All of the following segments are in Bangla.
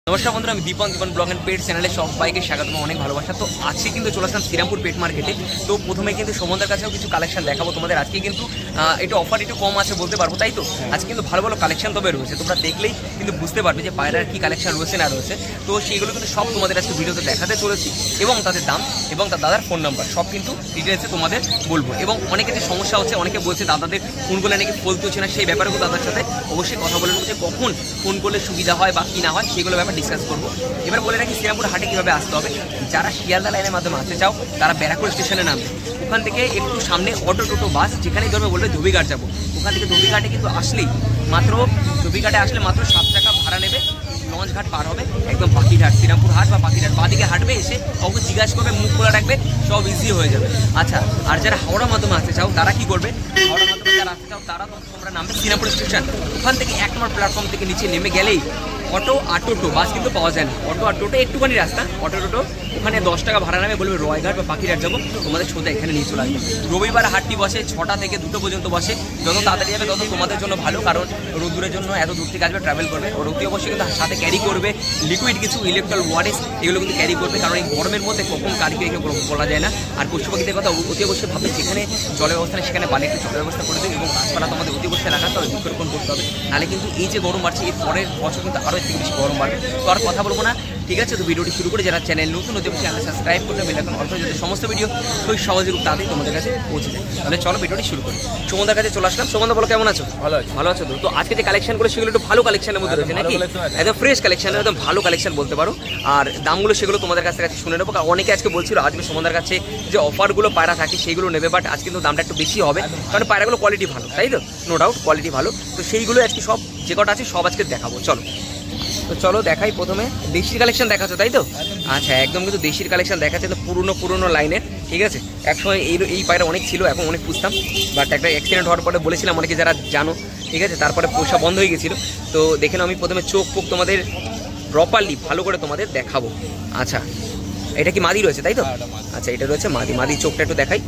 নমস্কার বন্ধুরা, আমি দীপন ব্লগ এন্ড পেট চ্যানেলে সবাইকে স্বাগতম, অনেক ভালোবাসা। তো আজকে কিন্তু চলে আসলাম শ্রীরামপুর পেট মার্কেটে। তো প্রথমে কিন্তু সুমনদার কাছেও কিছু কালেকশন দেখাবো তোমাদের। আজকে কিন্তু একটু অফার একটু কম আছে বলতে পারবো, তাই তো আজকে কিন্তু ভালো ভালো কালেকশন তবে রয়েছে। তোমরা দেখলেই কিন্তু বুঝতে পারবে যে পায়রার কী কালেকশন রয়েছে না রয়েছে। তো সেইগুলো কিন্তু সব তোমাদের আজকে ভিডিওতে দেখাতে চলেছি, এবং তাদের দাম এবং তার দাদার ফোন নাম্বার সব কিন্তু ডিটেলসে তোমাদের বলবো। এবং অনেকে যে সমস্যা হচ্ছে, অনেকে বলছে দাদাদের ফোনগুলো নাকি ফলতে হচ্ছে না, সেই ব্যাপারেও দাদার সাথে অবশ্যই কথা বলে নেবো যে কখন ফোন করলে সুবিধা হয় বা কী না হয় সেগুলো ব্যাপারে ডিসকাস করবো। এবার বলে রাখি শ্রীরামপুর হাটে কীভাবে আসতে হবে। যারা শিয়ালদা লাইনের মাধ্যমে আসতে চাও তারা ব্যারাকপুর স্টেশনে নামবে, ওখান থেকে একটু সামনে অটো টোটো বাস যেখানেই ধরবে বলবে ধোবিঘাট যাবো, ওখান থেকে ধোবিঘাটে কিন্তু আসলেই মাত্র ধোবিঘাটে আসলে মাত্র 7 টাকা ভাড়া নেবে। লঞ্চ ঘাট পার হবে, একদম পাখিরহাট, শ্রীরামপুর হাট বা পাখিরহাট বাদিকে হাঁটবে, এসে কাউকে জিজ্ঞাসা করবে, মুখ খোলা রাখবে, সব ইজি হয়ে যাবে। আচ্ছা, আর যারা হাওড়া মাধ্যমে আসতে চাও তারা কি করবে? হাওড়া মাধ্যমে যারা আসতে চাও তারা তোমরা নামবে শ্রীরামপুর স্টেশন, ওখান থেকে 1 নম্বর প্ল্যাটফর্ম থেকে নিচে নেমে গেলেই অটো আর টোটো, বাস কিন্তু পাওয়া যায় না। অটো আর টোটো একটুখানি রাস্তা, অটো টোটো ওখানে 10 টাকা ভাড়া নেবে, বলবে রয়ঘাট বা পাখিরহাট যাবো, তোমাদের সোজা এখানে নিয়ে চলে আসবে। রবিবার হাটটি বসে 6টা থেকে 2টো পর্যন্ত বসে। যত তাড়াতাড়ি যাবে তত তোমাদের জন্য ভালো, কারণ রোদ্দুরের জন্য এত দূর থেকে আসবে, ট্রাভেল করবে। রোদ্দুর অবশ্যই কিন্তু সাথে ক্যারি করবে লিকুইড কিছু, ইলেকট্রল ওয়ারেস, এগুলো কিন্তু ক্যারি করবে, কারণ এই গরমের মধ্যে কখন কালকে রেখে বলা যায় না। আর পশু পাখিদের কথা অতি অবশ্যই ভাববে, যেখানে জলের ব্যবস্থা নেই সেখানে বালি একটু জলের ব্যবস্থা করে দেবে, এবং গাছপালা তোমাদের অতি অবশ্যই লাগাতে হবে, বৃক্ষরোপণ করতে হবে। নাহলে কিন্তু এই যে গরম বাড়ছে, এর পরের বছর কিন্তু আরও একটু বেশি গরম বাড়বে। তো আর কথা বলবো না, ঠিক আছে? তো ভিডিওটি শুরু করে যারা চ্যানেল নতুন হতে চ্যানেল সাবস্ক্রাইব করতে বেল আইকন অন করে, যাতে সমস্ত ভিডিও খুব সহজে খুব তাড়াতাড়ি তোমাদের কাছে পৌঁছে যায়। তাহলে চলো ভিডিওটি শুরু করি। সুমনদার কাছে চলে আসলাম। সুমনদা বলো, কেমন আছো? ভালো আছো তো? তো আজকে যে কালেকশন করে সেগুলো একটু ভালো কালেকশনের মধ্যে রয়েছে নাকি? একদম ফ্রেশ কালেকশন, একদম ভালো কালেকশন বলতে পারো। আর দামগুলো সেগুলো তোমাদের কাছে শুনে নেবো। অনেকে আজকে বলছিল আজকে সুমনদার কাছে যে অফারগুলো পায়রা থাকে সেগুলো নেবে, বাট আজকে কিন্তু দামটা একটু বেশি হবে, কারণ পায়রাগুলো কোয়ালিটি ভালো, তাই তো? নো ডাউট কোয়ালিটি ভালো। তো সেইগুলো আজকে সব যে কটা আছে সব আজকে দেখাবো। চলো তো চলো দেখাই। প্রথমে দেশির কালেকশন দেখাচ্ছ, তাই তো? আচ্ছা, একদম কিন্তু দেশির কালেকশন দেখাচ্ছে, তো পুরনো লাইনের, ঠিক আছে? একসময় এই পায়রা অনেক ছিল, এখন অনেক পুষতাম, বাট একটা অ্যাক্সিডেন্ট হওয়ার পরে বলেছিলাম অনেকে যারা জানো, ঠিক আছে? তারপরে পোষা বন্ধ হয়ে গেছিলো। তো দেখে নাও, আমি প্রথমে চোখ পোক তোমাদের প্রপারলি ভালো করে তোমাদের দেখাবো। আচ্ছা, এটা কি মাদি রয়েছে, তাই তো? আচ্ছা, এটা রয়েছে মাদি চোখটা একটু দেখাই,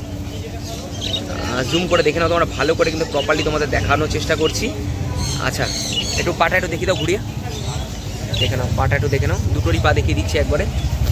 জুম করে দেখে নাও তোমরা ভালো করে, কিন্তু প্রপারলি তোমাদের দেখানোর চেষ্টা করছি। আচ্ছা, একটু পাটা একটু দেখিয়ে দাও, ঘুরিয়ে দেখে নাও, পাটা একটু দেখে নাও, দুটোরই পা দেখিয়ে দিচ্ছি একবারে,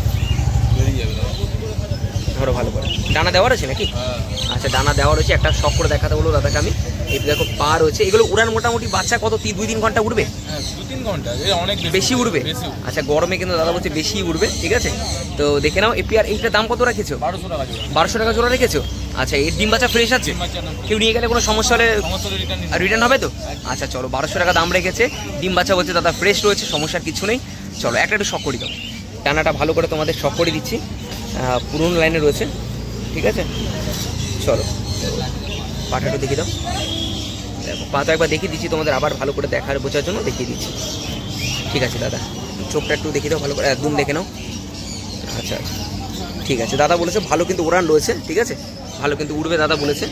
ধরো ভালো করে। ডানা দেওয়া রয়েছে নাকি? আচ্ছা, ডানা দেওয়া রয়েছে, একটা শখ করে দেখাতে বলবো দাদাকে আমি। এই দেখো পা রয়েছে, এগুলো উড়ান মোটামুটি বাচ্চা কত 2-3 ঘন্টা উড়বে? 2-3 ঘন্টা, অনেক বেশি উড়বে। আচ্ছা, গরমে কিন্তু দাদা বলছে বেশি উড়বে, ঠিক আছে? তো দেখে নাও। এপিআর এইটার দাম কত রেখেছো? 1200 টাকা জোড়া রেখেছো। আচ্ছা, এর ডিম বাচ্চা ফ্রেশ আছে? কেউ নিয়ে গেলে কোনো সমস্যা হলে রিটার্ন হবে তো? আচ্ছা চলো, 1200 টাকা দাম রেখেছে, ডিম বাচ্চা বলছে দাদা ফ্রেশ রয়েছে, সমস্যার কিছু নেই। চলো একটু শখ করে দাও, টানাটা ভালো করে তোমাদের শখ করে দিচ্ছি, পুরনো লাইনে রয়েছে, ঠিক আছে? চলো পাটা একটু দেখিয়ে দাও, দেখো পা তো একবার দেখিয়ে দিচ্ছি তোমাদের, আবার ভালো করে দেখার বোঝার জন্য দেখিয়ে দিচ্ছি, ঠিক আছে দাদা? চোখটা একটু দেখিয়ে দাও ভালো করে, একদম দেখে নাও। আচ্ছা আচ্ছা, ঠিক আছে। দাদা বলেছে ভালো কিন্তু উড়ান রয়েছে, ঠিক আছে? ভালো কিন্তু উড়বে দাদা বলেছে।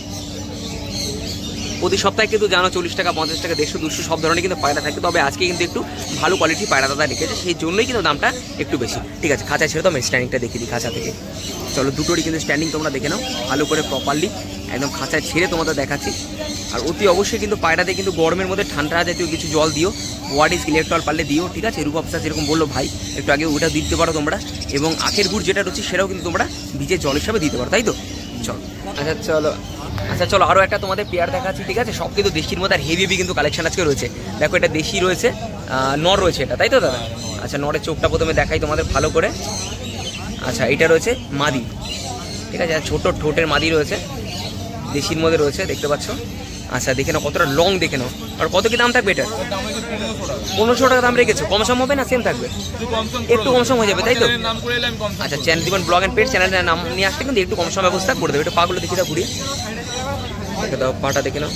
প্রতি সপ্তাহে কিন্তু জানো 40 টাকা, 50 টাকা, 150, 200 সব ধরনের কিন্তু পায়রা থাকে, তবে আজকে কিন্তু একটু ভালো কোয়ালিটি পায়রা দাদা রেখেছে, সেই জন্যই কিন্তু দামটা একটু বেশি, ঠিক আছে? খাঁচা ছেড়ে তো আমি স্ট্যান্ডিংটা দেখিয়ে দিই খাঁচা থেকে। চলো, দুটোরই কিন্তু স্ট্যান্ডিং তোমরা দেখে নাও ভালো করে প্রপারলি, একদম খাঁচায় ছেড়ে তোমাদের দেখাচ্ছি। আর অতি অবশ্যই কিন্তু পায়রাতে কিন্তু গরমের মধ্যে ঠান্ডা জাতীয় কিছু জল দিও, ওয়ারিস ইলেকট্রল পারলে দিও, ঠিক আছে? রূপসা যেরকম বললো ভাই একটু আগে, ওটা দিতে পারো তোমরা। এবং আখের গুড় যেটা রয়েছে সেটাও কিন্তু তোমরা ভিজে জল হিসাবে দিতে পারো, তাই তো? চলো আচ্ছা চলো আরও একটা তোমাদের পেয়ার দেখাচ্ছি, ঠিক আছে? সব কিন্তু দেশির মধ্যে, আর হেভি কিন্তু কালেকশন আজকে রয়েছে। দেখো, এটা দেশি রয়েছে, নর রয়েছে এটা, তাই তো দাদা? আচ্ছা, নরের চোখটা প্রথমে দেখাই তোমাদের ভালো করে। আচ্ছা, এটা রয়েছে মাদি, ঠিক আছে? ছোট ঠোঁটের মাদি রয়েছে, দেশির মধ্যে রয়েছে, দেখতে পাচ্ছ? আচ্ছা, দেখে নাও কতটা লং, দেখে নাও। আর কত কি দাম থাকবে এটা? 1500 টাকা দাম রেখেছো, কম সম হবে না সেম থাকবে? একটু কম সম হয়ে যাবে, তাই তো? আচ্ছা, চ্যানেল দিবেন ব্লগ অ্যান্ড পেট চ্যানেলের নাম নিয়ে আসতে কিন্তু একটু কম সম ব্যবস্থা করে দেবে। একটু পাগুলো দেখে দাও, ঘুরিয়ে দেখে দাও, পাটা দেখে নাও,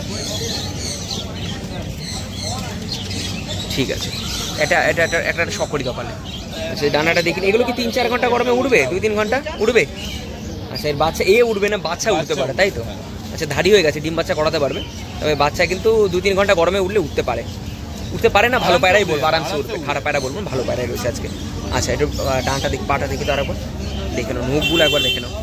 ঠিক আছে? একটা শখ করি কপালে। আচ্ছা, ডানাটা দেখিনি, এগুলো কি 3-4 ঘন্টা গরমে উঠবে? 2-3 ঘন্টা উঠবে? আচ্ছা, এর বাচ্চা উঠবে না, বাচ্চা উঠতে পারে, তাই তো? আচ্ছা, ধাড়ি হয়ে গেছে, ডিম বাচ্চা করাতে পারবে, তবে বাচ্চা কিন্তু 2-3 ঘন্টা গরমে উঠতে পারে না। ভালো পায়রাই বলবো, আরামসে উঠবে, খারাপ পায়রা বলবো, ভালো পায়রাই রয়েছে আজকে। আচ্ছা, একটু ডানটা দেখি, পাটা দেখি তো আরেকবার দেখে নাও, মুখগুলো একবার দেখে নাও,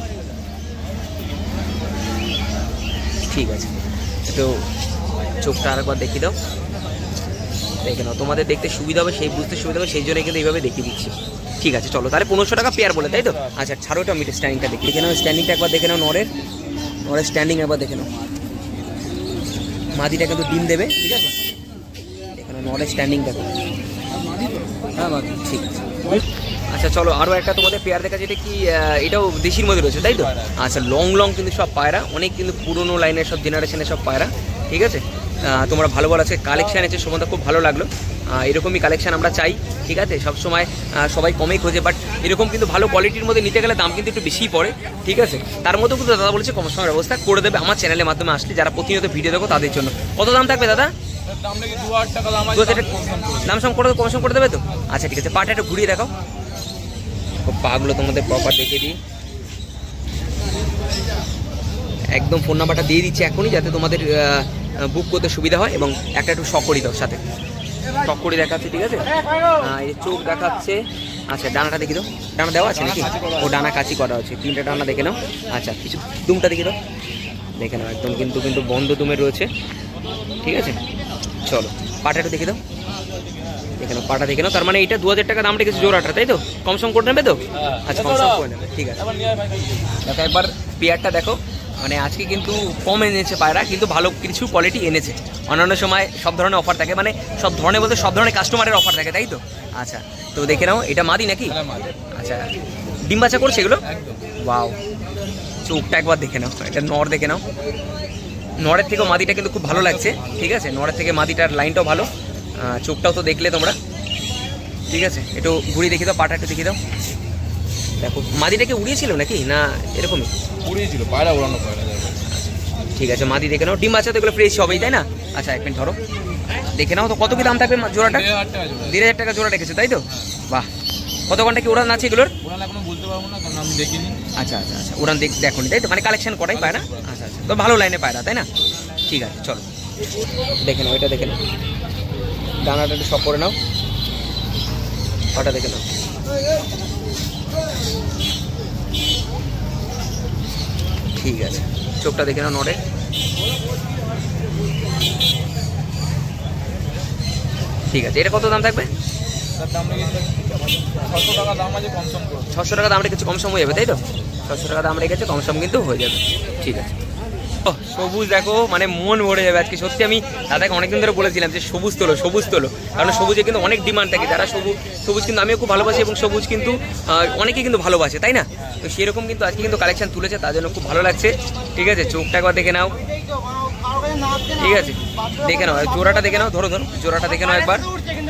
ঠিক আছে? একটু চোখটা আরেকবার দেখিয়ে দাও, দেখে নাও, তোমাদের দেখতে সুবিধা হবে, সেই বুঝতে সুবিধা হবে, সেই জন্য কিন্তু এইভাবে দেখিয়ে দিচ্ছি। ঠিক আছে চলো, তাহলে 1500 টাকা পেয়ার বলে, তাই তো? আচ্ছা ছাড়ো, এটা আমি স্ট্যান্ডিংটা দেখে নাও, স্ট্যান্ডিংটা একবার দেখে নাও, নরের স্ট্যান্ডিং একবার দেখে নাও। মাদিটা কিন্তু ডিম দেবে, ঠিক আছে? দেখে নাও নরের স্ট্যান্ডিং দেখো। হ্যাঁ মাদি, ঠিক আছে। আচ্ছা চলো, আরও একটা তোমাদের পেয়ার দেখা, যেটা কি এটাও দেশির মধ্যে রয়েছে, তাই তো? আচ্ছা লং কিন্তু সব পায়রা, অনেক কিন্তু পুরোনো লাইনের সব জেনারেশনের সব পায়রা, ঠিক আছে? তোমরা ভালো ভালো আজকে কালেকশান আছে, সম্বন্ধে খুব ভালো লাগলো। এরকমই কালেকশান আমরা চাই, ঠিক আছে? সবসময় সবাই কমেই খোঁজে, বাট এরকম কিন্তু ভালো কোয়ালিটির মধ্যে নিতে গেলে দাম কিন্তু একটু বেশিই পড়ে, ঠিক আছে? তার মধ্যেও কিন্তু দাদা বলেছে কম সময়ের ব্যবস্থা করে দেবে আমার চ্যানেলের মাধ্যমে আসলে, যারা প্রতিনিয়ত ভিডিও দেখো তাদের জন্য। কত দাম থাকবে দাদা? দাম সম করে কম সম করে দেবে তো? আচ্ছা ঠিক আছে, পাটা একটু ঘুরিয়ে দেখাও, পাগুলো তোমাদের প্রপার দেখিয়ে দিই। একদম ফোন নাম্বারটা দিয়ে দিচ্ছি এখনই, যাতে তোমাদের বুক করতে সুবিধা হয়, এবং একটা একটু শক করে দাও সাথে, শক করে দেখাচ্ছে, ঠিক আছে? এই চোখ দেখাচ্ছে। আচ্ছা ডানাটা দেখি দাও, ডানা দেওয়া আছে নাকি? ও ডানা কাচি করা আছে, 3টে ডানা দেখে নাও। আচ্ছা কিছু দুমটা দেখি দাও, দেখে নাও একদম কিন্তু বন্ধ দুমের রয়েছে, ঠিক আছে? চলো পাটা একটু দেখে দাও, দেখে নাও পাটা দেখে নাও। তার মানে এটা 2000 টাকা দাম রেখেছে জোড়াটা, তাই তো? কমসম করে নেবে তো? আচ্ছা কমসম করে নেবে, ঠিক আছে। দেখো একবার পেয়ারটা দেখো, মানে আজকে কিন্তু কম এনেছে পায়রা, কিন্তু ভালো কিছু কোয়ালিটি এনেছে। অন্যান্য সময় সব ধরনের অফার থাকে, মানে সব ধরনের বলতে সব ধরনের কাস্টমারের অফার থাকে, তাই তো? আচ্ছা তো দেখে নাও, এটা মাদি নাকি? আচ্ছা ডিম বাচ্চা করছে এগুলো? ওয়াও, চোখটা একবার দেখে নাও, এটা নর দেখে নাও। নরের থেকেও মাদিটা কিন্তু খুব ভালো লাগছে, ঠিক আছে? নরের থেকে মাদিটার লাইনটাও ভালো, চোখটাও তো দেখলে তোমরা, ঠিক আছে? একটু ঘুরিয়ে দেখি দাও, পাটা একটু দেখি দাও। দেখো মাদিটাকে উড়িয়েছিল নাকি না এরকমই উড়িয়েছিল? পায়রা উড়ানো পায়রা। ঠিক আছে, মাদি দেখে নাও, ডিম বাচ্চা তো এগুলো ফ্রেশ হবেই, তাই না? আচ্ছা এক মিনিট ধরো, দেখে নাও তো কত কি দাম থাকবে জোড়াটা? 1500 টাকা জোড়া রেখেছে, তাই তো? বাহ, কত ঘন্টা কি উড়ান আছে এগুলোর? উড়ান এখনো বলতে পারবো না, কারণ আমি দেখিনি। আচ্ছা আচ্ছা আচ্ছা, উড়ান দেখো নি, তাই তো? মানে কালেকশন করাই পায়রা। আচ্ছা আচ্ছা, তো ভালো লাইনে পায়রা, তাই না? ঠিক আছে চলো দেখে নাও, এটা দেখে নাও, ডানাটা একটু শক করে নাও, পাটা দেখে নাও। ঠিক আছে, চোখটা দেখে নাও নড়ে। ঠিক আছে, এটা কত দাম থাকবে? 600 টাকা দাম আছে, কমসম করে 600 টাকা দাম রেখেছে, কম সম হয়ে যাবে, তাই তো? 600 টাকা দাম রেখেছে, কম সম কিন্তু হয়ে যাবে, ঠিক আছে। ও সবুজ দেখো, মানে মন ভরে যাবে আজকে সত্যি। আমি দাদাকে অনেকদিন ধরে বলেছিলাম যে সবুজ তোলো, কারণ সবুজে কিন্তু অনেক ডিমান্ড থাকে, যারা সবুজ কিন্তু আমিও খুব ভালোবাসি, এবং সবুজ কিন্তু অনেকেই কিন্তু ভালোবাসে, তাই না? তো সেরকম কিন্তু আজকে কিন্তু কালেকশন তুলেছে, তার জন্য খুব ভালো লাগছে, ঠিক আছে? চোখটা একবার দেখে নাও, ঠিক আছে? দেখে নাও জোড়াটা দেখে নাও, ধরো জোড়াটা দেখে নাও একবার,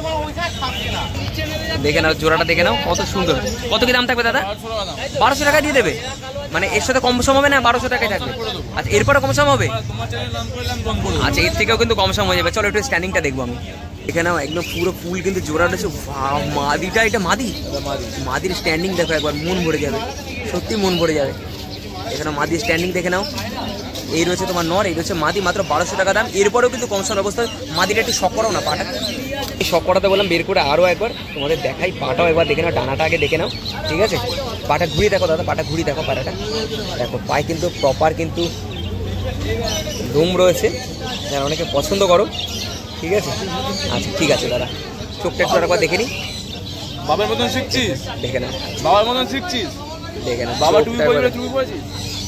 দেখে নাও জোড়াটা দেখে নাও, কত সুন্দর। কত কি দাম থাকবে দাদা? 1200 টাকা দিয়ে দেবে? মানে এর সাথে কম সম হবে না? 1200 টাকায় থাকবে? আচ্ছা এরপরে কম সম হবে? আচ্ছা এর থেকেও কিন্তু কম সম হয়ে যাবে। চলো একটু স্ট্যান্ডিংটা দেখবো আমি। এখানে একদম পুরো ফুল কিন্তু জোড়া রয়েছে। মাদিটা, এটা মাদির স্ট্যান্ডিং দেখো একবার, মন ভরে যাবে, সত্যি মন ভরে যাবে। এখানে মাদির স্ট্যান্ডিং দেখে নাও। এই রয়েছে তোমার নর, এই রয়েছে মাদি, মাত্র 1200 টাকা দাম। এরপরেও কিন্তু কম সম অবস্থায়। মাদিটা একটু শক করাও না পাটা, এই শক করাতে বললাম বের করে আরও একবার তোমাদের দেখাই। পাটাও একবার দেখে নাও, ডানাটা আগে দেখে নাও, ঠিক আছে? পাটা ঘুরিয়ে দেখো দাদা, পাটা ঘুরিয়ে দেখো, পাটাটা দেখো, পায়ে কিন্তু প্রপার কিন্তু ধুম রয়েছে, যারা অনেকে পছন্দ করো, ঠিক আছে? আচ্ছা ঠিক আছে দাদা, চোখটা একটু একবার দেখে নিই। বাবার মতন শিখছিস? দেখে নাও, বাবার মতন শিখছিস, দেখে নাও। বাবা টুপি পরেছিস।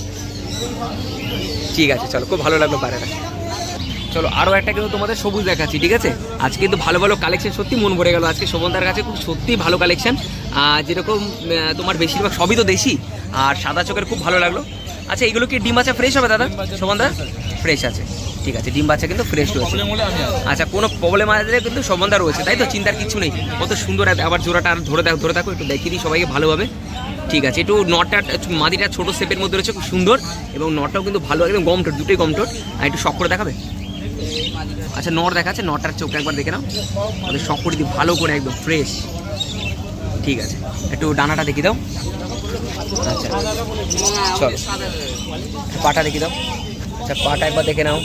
ঠিক আছে চলো, খুব ভালো লাগলো পায়রাটা। চলো আরও একটা কিন্তু তোমাদের সবুজ দেখাচ্ছি, ঠিক আছে? আজকে কিন্তু ভালো ভালো কালেকশন, সত্যি মন ভরে গেল আজকে শোভনদার কাছে, খুব সত্যি ভালো কালেকশন। যেরকম তোমার বেশিরভাগ সবই তো দেশি, আর সাদা চোখের খুব ভালো লাগলো। আচ্ছা এইগুলো কি ডিম বাচ্চা ফ্রেশ হবে দাদা? শোভনদা ফ্রেশ আছে, ঠিক আছে, ডিম বাচ্চা কিন্তু ফ্রেশ রয়েছে। আচ্ছা কোনো প্রবলেম আসলে কিন্তু শোভনদা রয়েছে, তাই তো? চিন্তার কিছু নেই। কত সুন্দর, আবার জোড়াটা আর ধরে থাকো, একটু দেখিয়ে দিই সবাইকে ভালোভাবে, ঠিক আছে? একটু নটটা, মাদিটা ছোটো শেপের মধ্যে রয়েছে, খুব সুন্দর, এবং নটটাও কিন্তু ভালো, একদম গমটোট, দুটোই গমটোট। আর একটু শক করে দেখাবে? আচ্ছা নর দেখাচ্ছে, নটার চোখটা একবার দেখে নাও, ওদের শক করে দিই ভালো করে, একদম ফ্রেশ, ঠিক আছে? একটু ডানাটা দেখিয়ে দাও। আচ্ছা চলো পাটা দেখিয়ে দাও। আচ্ছা পাটা একবার দেখে নাও,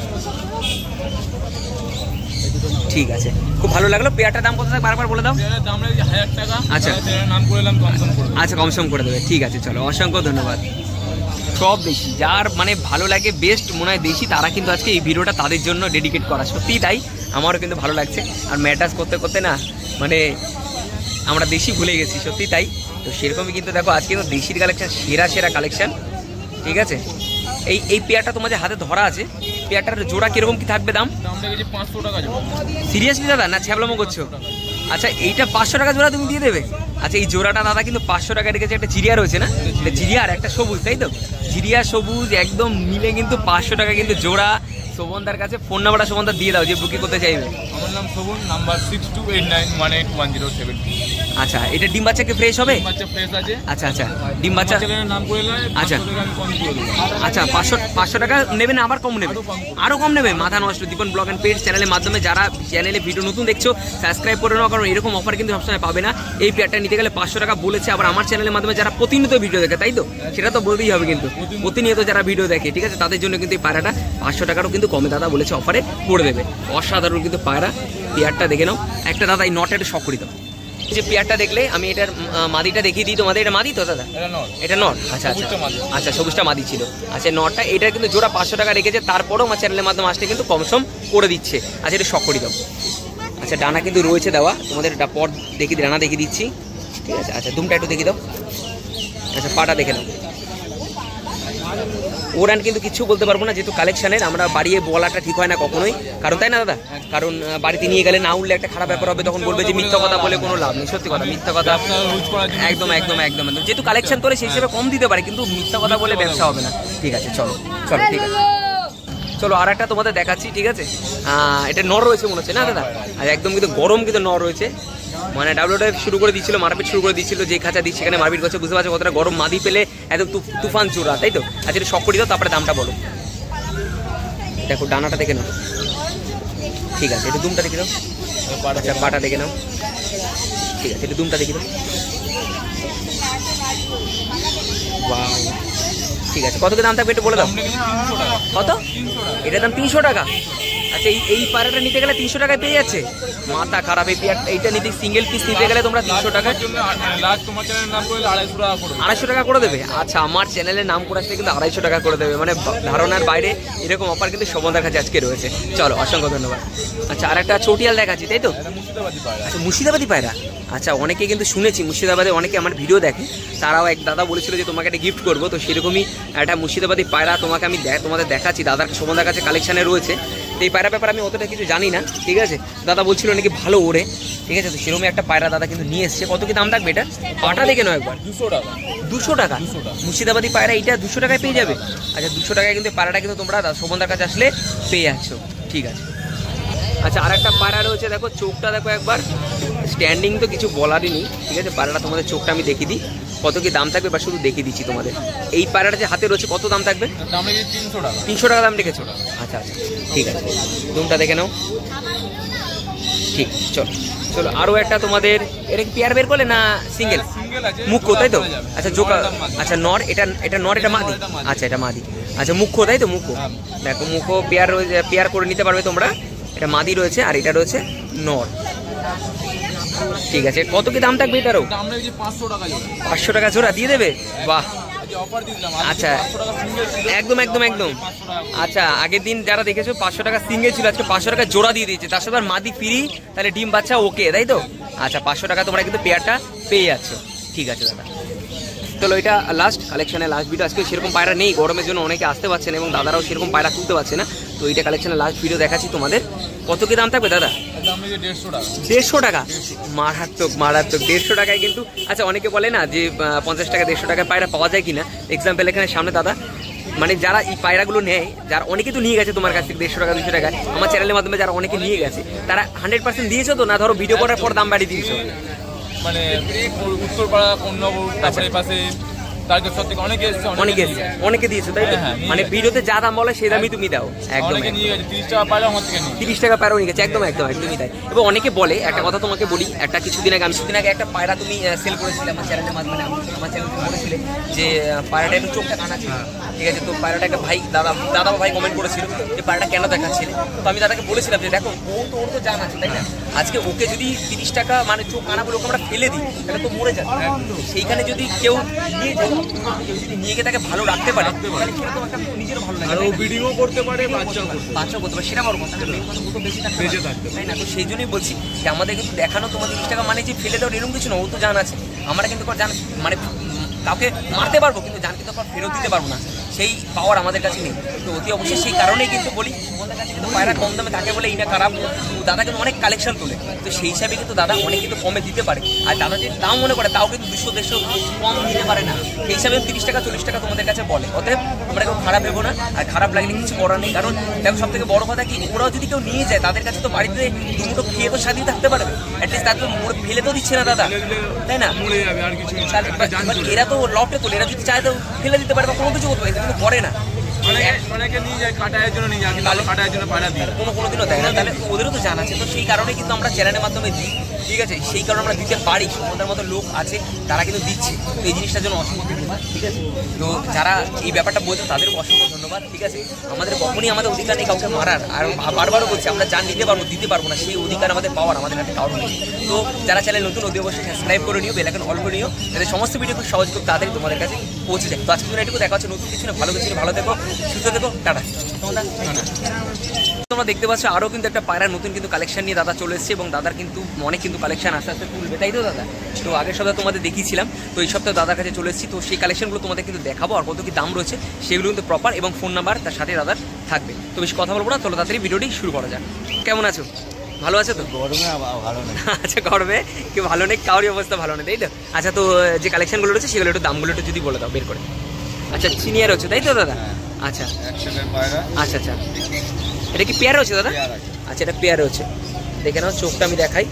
ঠিক আছে, খুব ভালো লাগলো। পেয়ারটার দাম কত থাকে বারবার বলে দাও। আচ্ছা আচ্ছা কমসম করে দেবে, ঠিক আছে চলো, অসংখ্য ধন্যবাদ। সব দেশি, যার মানে ভালো লাগে, বেস্ট মনে হয় দেশি, তারা কিন্তু আজকে এই ভিডিওটা তাদের জন্য ডেডিকেট করা, সত্যিই তাই। আমারও কিন্তু ভালো লাগছে। আর ম্যাটাস করতে করতে না মানে আমরা দেশি ভুলে গেছি, সত্যি তাই। তো সেরকমই কিন্তু দেখো আজকে কিন্তু দেশির কালেকশন সেরা সেরা কালেকশন, ঠিক আছে। এই পেয়ারটা তোমাদের হাতে ধরা আছে, পেয়ারটার জোড়া কিরকম কি থাকবে দাম? দেখেছি 500 টাকা জোড়া। সিরিয়াসলি দাদা না ছ্যাবলামো করছো? আচ্ছা এইটা 500 টাকা জোড়া তুমি দিয়ে দেবে? আচ্ছা এই জোড়াটা দাদা কিন্তু 500 টাকা রেখেছে। একটা জিরিয়া রয়েছে না, জিরিয়া আর একটা সবুজ, তাই তো? জিরিয়া সবুজ একদম মিলে কিন্তু 500 টাকা কিন্তু জোড়া। শোভনদার কাছে ফোন নাম্বারটা শোভনদা দিয়ে দাও যে বুকিং করতে চাইবে। আমার নাম শোভন, নাম্বার 6289181070। আচ্ছা এটা ডিম বাচ্চা কি ফ্রেশ হবে? বাচ্চা ফ্রেশ আছে। আচ্ছা আচ্ছা ডিম বাচ্চা নাম করে নেয়। আচ্ছা আমি কম করে দেবো। আচ্ছা 500 টাকা নেবে না? আবার কম নেবে? আরও কম নেবে? মাথা নষ্ট। দীপন ব্লগ অ্যান্ড পেজ চ্যানেলের মাধ্যমে যারা চ্যানেলে ভিডিও নতুন দেখছো সাবস্ক্রাইব করে নাও, কারণ এরকম অফার কিন্তু সবসময় পাবে না। এই পেয়ারটা নিতে গেলে 500 টাকা বলেছে। আবার আমার চ্যানেলের মাধ্যমে যারা প্রতিনিয়ত ভিডিও দেখে, তাই তো? সেটা তো বলতেই হবে কিন্তু, প্রতিনিয়ত যারা ভিডিও দেখে, ঠিক আছে, তাদের জন্য কিন্তু এই পায়রাটা 500 টাকারও কিন্তু কমে দাদা বলেছে অফারে করে দেবে। অসাধারণ কিন্তু পায়রা। পেয়ারটা দেখে নাও একটা দাদা, এই নটটা একটু শখ করে দাও। যে পেয়ারটা দেখলে আমি এটার মাদিটা দেখিয়ে দিই তোমাদের। এটা মাদি তো দাদা? এটা নট। আচ্ছা আচ্ছা আচ্ছা সবুজটা মাদি ছিল। আচ্ছা নটটা এটা কিন্তু জোড়া 500 টাকা রেখেছে, তারপরেও আমার চ্যানেলের মাধ্যমে আসলে কিন্তু কমসম করে দিচ্ছে। আচ্ছা এটা শখ করে দাও। আচ্ছা ডানা কিন্তু রয়েছে দেওয়া, তোমাদের এটা পর দেখিয়ে ডানা দেখিয়ে দিচ্ছি, ঠিক আছে। আচ্ছা দুমটা একটু দেখিয়ে দাও। আচ্ছা পাটা দেখে নাও। ওরান কিন্তু কিছু বলতে পারবো না, যেহেতু কালেকশানের আমরা বাড়িয়ে বলাটা ঠিক হয় না কখনোই, কারণ তাই না দাদা? কারণ বাড়িতে নিয়ে গেলে না উঠলে একটা খারাপ ব্যাপার হবে, তখন বলবে যে মিথ্যা কথা বলে কোনো লাভ নেই। সত্যি কথা, মিথ্যা কথা একদম একদম একদম একদম। যেহেতু কালেকশন করে সেই হিসেবে কম দিতে পারে, কিন্তু মিথ্যা কথা বলে ব্যবসা হবে না। ঠিক আছে চলো চলো, ঠিক আছে চলো আর একটা তোমাদের দেখাচ্ছি, ঠিক আছে। এটা নর রয়েছে মনে হচ্ছে না দাদা? আর একদম কিন্তু গরম কিন্তু নর রয়েছে, মানে ডাব্লিউডাব্লিউ শুরু করে দিচ্ছিল, মারপিট শুরু করে দিচ্ছিল, যে খাঁচা দিচ্ছে সেখানে মারপিট করছে। বুঝতে পারছো কতটা গরম? মাদি পেলে একদম তুফান চূড়া, তাই তো? আচ্ছা এটা শখ করে দাও, তারপরে দামটা বলো। দেখো ডানাটা দেখে নাও, ঠিক আছে। একটু দুমটা দেখে দাও। আচ্ছা পাটা দেখে নাও, ঠিক আছে। একটু দুমটা দেখে দাও। ওয়াও, ঠিক আছে। কত দাম থাকবে একটু বলে দাও। কত? এটার দাম 300 টাকা। আচ্ছা এই পায়রাটা নিতে গেলে 300 টাকায় পেয়ে যাচ্ছে? মাথা খারাপ। এই পেয়ারটা এইটা নিতে সিঙ্গেল পিস নিতে গেলে তোমরা 300 টাকার জন্য 250 টাকা করে দেবে। আচ্ছা আমার চ্যানেলের নাম করে আসলে কিন্তু 250 টাকা করে দেবে, মানে ধারণার বাইরে এরকম অফার কিন্তু শোভনদার কাছে আজকে রয়েছে। চলো অসংখ্য ধন্যবাদ। আচ্ছা আর একটা চটিয়াল দেখাচ্ছি, তাই তো? আচ্ছা মুর্শিদাবাদী পায়রা। আচ্ছা অনেকে কিন্তু শুনেছি মুর্শিদাবাদে অনেকে আমার ভিডিও দেখে, তারাও এক দাদা বলেছিল যে তোমাকে একটা গিফট করবো, তো সেরকমই একটা মুর্শিদাবাদী পায়রা তোমাকে আমি তোমাদের দেখাচ্ছি। দাদার শোভনদার কাছে কালেকশানে রয়েছে। তো এই পায়রা ব্যাপারে আমি অতটা কিছু জানি না, ঠিক আছে। দাদা বলছিল নাকি ভালো ওড়ে, ঠিক আছে। তো সেরকমই একটা পায়রা দাদা কিন্তু নিয়ে এসছে। কত কি দাম থাকবে এটা? পাটা দেখে নাও একবার। 200 টাকা মুর্শিদাবাদী পায়রা, এইটা 200 টাকায় পেয়ে যাবে। আচ্ছা 200 টাকায় কিন্তু পায়রাটা কিন্তু তোমরা শোভনদার কাছে আসলে পেয়ে যাচ্ছ, ঠিক আছে। আচ্ছা আর একটা পায়রা রয়েছে, দেখো চোখটা দেখো একবার। স্ট্যান্ডিং তো কিছু বলারই নেই, ঠিক আছে। পায়রাটা তোমাদের চোখটা আমি দেখিয়ে দিই, কত কি দাম থাকবে বা শুধু দেখিয়ে দিচ্ছি তোমাদের। এই পায়রাটা যে হাতে রয়েছে কত দাম থাকবে? 300 টাকা দাম রেখেছো? আচ্ছা আচ্ছা ঠিক আছে। দুমটা দেখে নাও, ঠিক। চলো চলো আরও একটা তোমাদের, এটা কি পেয়ার বের করলে না সিঙ্গেল? মুখ্য, তাই তো? আচ্ছা জোকা। আচ্ছা নর, এটা নর, এটা মাদি। আচ্ছা এটা মাদি। আচ্ছা মুখ্য, তাই তো? মুখ্য দেখো, মুখ্য পেয়ার রয়েছে, পেয়ার করে নিতে পারবে তোমরা। এটা মাদি রয়েছে আর এটা রয়েছে নর, ঠিক আছে। কত কি দাম থাকবে এটারও? 500 টাকা জোড়া দিয়ে দেবে? বাহ, আচ্ছা একদম একদম একদম। আচ্ছা আগের দিন যারা দেখেছো 500 টাকা সিঙ্গেল ছিল, আজকে 500 টাকা জোড়া দিয়ে দিয়েছে, তার সাথে আর মাদি ফ্রি, তাহলে ডিম বাচ্চা ওকে, তাই তো? আচ্ছা 500 টাকা তোমরা কিন্তু পেয়ারটা পেয়ে যাচ্ছ, ঠিক আছে দাদা। চলো এটা লাস্ট কালেকশনের লাস্ট ভিডিও। আজকে সেরকম পায়রা নেই, গরমের জন্য অনেকে আসতে পারছে না এবং দাদারাও সেরকম পায়রা তুলতে পারছে না, তো এইটা কালেকশনের লাস্ট ভিডিও দেখাচ্ছি তোমাদের। কত কি দাম থাকবে দাদা? 150 টাকা। মারাত্মক মারাত্মক, 150 টাকায় কিন্তু। আচ্ছা অনেকে বলে না যে 50 টাকা 150 টাকায় পায়রা পাওয়া যায় কিনা, এক্সাম্পল এখানে সামনে দাদা, মানে যারা এই পায়রাগুলো নেয়, যারা অনেকে তো নিয়ে গেছে তোমার কাছ থেকে 150 টাকা 200 টাকায়, আমার চ্যানেলের মাধ্যমে যারা অনেকে নিয়ে গেছে, তারা 100% দিয়েছো তো না? ধরো ভিডিও করার পর দাম বাড়িয়ে দিয়েছো? মানে উত্তরপাড়া কন্যাপুর, তারপরে পাশে অনেকে দিয়েছো, তাই তো? মানে ভিডিওতে যা দাম বলে সেই দামই তুমি দাও। একদম 30 টাকা পায়রা নিয়ে গেছে, একদম একদম একদমই তাই। এবং অনেকে বলে, একটা কথা তোমাকে বলি, একটা কিছুদিন আগে একটা পায়রা তুমি সেল করেছিলে আমার চ্যানেলের মাধ্যমে, আমার চ্যানেলে বলেছিলে যে পায়রাটা একটু চোখটা কানা ছিল, ঠিক আছে। তো পায়রাটাকে ভাই দাদা ভাই কমেন্ট করেছিল যে পায়রাটা কেন দেখাচ্ছিলে, তো আমি দাদাকে বলেছিলাম যে দেখো ওর তো জান আছে, তাই না? আজকে ওকে যদি 30 টাকা মানে চোখ কানা বলে ওকে আমরা ফেলে দিই, তাহলে তো মরে যাবে। সেইখানে যদি কেউ নিয়ে যায় কেউ যদি নিয়ে গিয়ে তাকে ভালো রাখতে পারে তাহলে সেরকম একটা নিজেরও ভালো লাগে, আর ও ব্রিডিংও করতে পারে, বাচ্চাও করতে পারে, সেটা বড় কথা। বেশি থাকতে তাই না? তো সেই জন্যই বলছি যে আমাদের কিন্তু দেখানো তোমার 30 টাকা মানে যে ফেলে দেওয়ার এরকম কিছু না, ও তো জান আছে। আমরা কিন্তু জান মানে কাউকে মারতে পারবো কিন্তু জান কিন্তু ফেরত দিতে পারবো না, সেই পাওয়ার আমাদের কাছে নেই। তো অতি অবশ্যই সেই কারণেই কিন্তু বলি আমাদের কাছে কিন্তু পায়রা কম দামে থাকে বলে এইটা খারাপ। দাদা কিন্তু অনেক কালেকশন তোলে, তো সেই হিসাবে কিন্তু দাদা অনেক কিন্তু কমে দিতে পারে। আর দাদা যে দাম মনে করে তাও কিন্তু 200-150 কম দিতে পারে না, সেই হিসাবে 30 টাকা 40 টাকা তোমাদের কাছে বলে। অতএব তোমরা কেউ খারাপ ভেবো না, আর খারাপ লাগলে কিছু করার নেই। কারণ দেখো সব থেকে বড় কথা কি, ওরাও যদি কেউ নিয়ে যায় তাদের কাছে তো বাড়িতে দুটো খেয়ে তো স্বাধীন থাকতে পারবে, অ্যাটলিস্ট তাকে ফেলে তো দিচ্ছে না দাদা, তাই না? মরে যাবে আর কিছু। এরা তো লটে তোলে, এরা যদি চায় তো ফেলে দিতে পারে বা কোনো কিছু করতে পারে, কিন্তু করে না। অনেকে নিয়ে যায় কাটায়ের জন্য নিয়ে যায়, কিন্তু কাটায়ের জন্য পায়রা দিই কোনোদিনও দেয় না, তাহলে ওদেরও তো জানা আছে। তো সেই কারণে কিন্তু আমরা চ্যানেলের মাধ্যমে দিই, ঠিক আছে? সেই কারণে আমরা দিতে পারি, আমাদের মতো লোক আছে তারা কিন্তু দিচ্ছে। তো এই জিনিসটার জন্য অসংখ্য ধন্যবাদ, ঠিক আছে? তো যারা এই ব্যাপারটা বলছে তাদেরও অসংখ্য ধন্যবাদ, ঠিক আছে? আমাদের কখনই আমাদের অধিকার নেই কাউকে মারার, আর বারবারও বলছি আমরা যা নিতে পারবো দিতে পারবো না, সেই অধিকার আমাদের পাওয়ার আমাদের হাতে কারণ নেই। তো যারা চ্যানেল নতুন অতি অবশ্যই সাবস্ক্রাইব করে নিও, বেল আইকন অল করে নিও, যাতে সমস্ত ভিডিও খুব সহজ খুব তাড়াতাড়ি তোমাদের কাছে পৌঁছে যায়। তো আজকে এটুকু দেখা হচ্ছে নতুন কিছু না, ভালো কিছু, ভালো থেকো, সুস্থ থেকো, টাটা। তোমরা দেখতে পাচ্ছ আরও কিন্তু একটা পায়রা নতুন কিন্তু কালেকশন নিয়ে দাদা চলে এসেছে, এবং দাদার কিন্তু অনেক কিন্তু কালেকশন আস্তে আস্তে তুলবে, তাই তো দাদা? তো আগের সপ্তাহে তোমাদের দেখিয়েছিলাম, তো এই সপ্তাহে দাদার কাছে চলে এসেছি। তো সেই কালেকশনগুলো তোমাদের কিন্তু দেখাবো, আর কত কি দাম রয়েছে সেগুলো কিন্তু প্রপার, এবং ফোন নাম্বার তার সাথে দাদার থাকবে। তো বেশি কথা বলবো না, চলো তাড়াতাড়ি ভিডিওটি শুরু করা যাক। কেমন আছো? ভালো আছে তো? গরমে ভালো নেই। আচ্ছা, গরমে কেউ ভালো নেই, কারোরই অবস্থা ভালো নেই, তাই তো? আচ্ছা, তো যে কালেকশনগুলো রয়েছে সেগুলো একটু দামগুলো একটু যদি বলে দাও বের করে। আচ্ছা, সিনিয়র হচ্ছে তাই তো দাদা? আচ্ছা আচ্ছা আচ্ছা, এটা কি পেয়ার হচ্ছে দাদা? আচ্ছা, এটা পেয়ার হচ্ছে, দেখে নাও। চোখটা আমি দেখাই,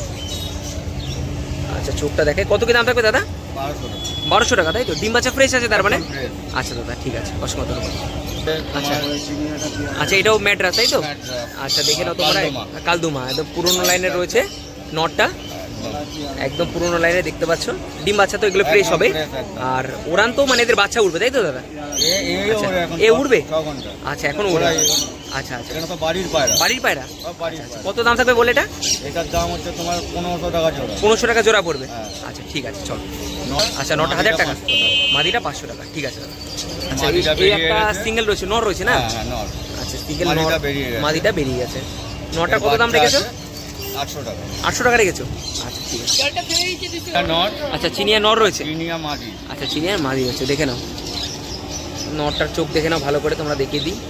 আচ্ছা চোখটা দেখাই। কত কি দাম থাকবে দাদা? 1200 টাকা, তাই তো? ডিম বাচ্চা ফ্রেশ আছে তার মানে? আচ্ছা দাদা, ঠিক আছে, অসংখ্য ধন্যবাদ। আচ্ছা আচ্ছা, এটাও ম্যাড্রাস তাই তো? আচ্ছা, দেখে নাও তোমরা, কালদুমা একদম পুরোনো লাইনে রয়েছে, নটটা একদম পুরোনো লাইনে দেখতে পাচ্ছ। ডিম বাচ্চা তো এগুলো ফ্রেশ হবে, আর ওরান তো মানে এদের বাচ্চা উঠবে তাই তো দাদা? এ উঠবে? আচ্ছা, এখন উঠবে। আচ্ছা আচ্ছা, বাড়ির পায়রা। কত দাম থাকবে বলে এটা? এটার দাম হচ্ছে তোমার 1500 টাকা জোড়া। 1500 টাকা জোড়া পড়বে? আচ্ছা ঠিক আছে, চলো। আচ্ছা, 9000 টাকা, মাদিটা 500 টাকা, ঠিক আছে দাদা। আচ্ছা, এই একটা সিঙ্গেল রয়েছে, নর রয়েছে না? আচ্ছা, সিঙ্গেল নর, মাদিটা বেরিয়ে গেছে। নটা কত দাম রেখেছো? 800 টাকা। 800 টাকা রেখেছো? আচ্ছা ঠিক আছে। আচ্ছা, চিনিয়া নর রয়েছে? আচ্ছা, চিনিয়ার মাদি রয়েছে, দেখে নাও। নরটার চোখ দেখে নাও ভালো করে, তোমরা দেখিয়ে দিই।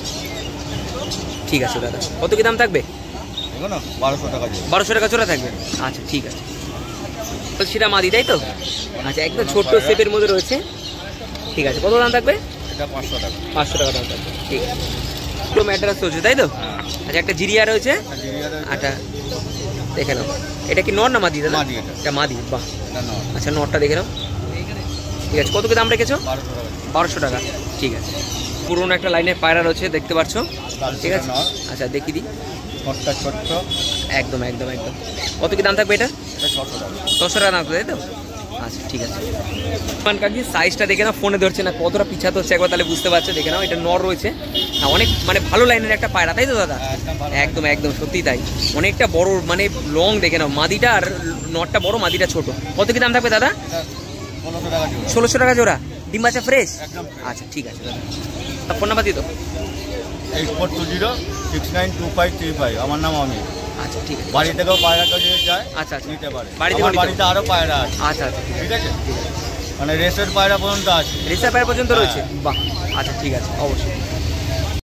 ঠিক আছে দাদা, কত কি দাম থাকবে? 1200 টাকা জোড়া থাকবে? আচ্ছা ঠিক আছে। তো সেটা মাদি তাই তো? আচ্ছা, একদম ছোট্ট শেপের মধ্যে রয়েছে, ঠিক আছে। কত দাম থাকবে? 500 টাকা দাম থাকবে, ঠিক আছে। পুরো ম্যাড্রাস চলছে তাই তো? আচ্ছা, একটা জিরিয়া রয়েছে। আচ্ছা, দেখে নাও, এটা কি নর না মাদি দাদা? এটা মাদি, বাহ। আচ্ছা, নরটা দেখে নাও, ঠিক আছে। কত কি দাম রেখেছো? 1200 টাকা, ঠিক আছে। পুরোনো একটা লাইনের পায়রা রয়েছে দেখতে পাচ্ছ, ঠিক আছে। আচ্ছা, দেখিয়ে দিই, ছোট্ট একদম একদম একদম। কত কি দাম থাকবে এটা? 600 টাকা দাম থাকবে তাই তো? আচ্ছা ঠিক আছে। কাকি সাইজটা দেখে নাও, ফোনে ধরছে না, কতটা পিছাতে হচ্ছে একবার তাহলে বুঝতে পারছো। দেখে নাও, এটা নর রয়েছে, অনেক মানে ভালো লাইনের একটা পায়রা তাই তো দাদা? একদম একদম সত্যি তাই, অনেকটা বড় মানে লং। দেখে নাও, মাদিটা আর নরটা বড়, মাদিটা ছোট। কত কি দাম থাকবে দাদা? 1600 টাকা জোড়া। ডিম বাচ্চা ফ্রেশ? আচ্ছা ঠিক আছে দাদা। ফোন নাম্বার দিই তো? 8420692535। আমার নাম অমিত। আচ্ছা ঠিক আছে। বাড়ি থেকেও পায়রা কাজে যায়। আচ্ছা আচ্ছা, নিতে পারে। বাড়িতে আরো পায়রা আছে। আচ্ছা আচ্ছা, ঠিক আছে, মানে রেসের পায়রা পর্যন্ত আছে। রেসের পায়রা পর্যন্ত রয়েছে? বাহ, আচ্ছা ঠিক আছে, অবশ্যই।